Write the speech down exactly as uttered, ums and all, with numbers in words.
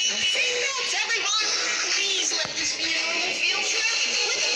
Seatbelts, everyone! Please let this be a normal field trip with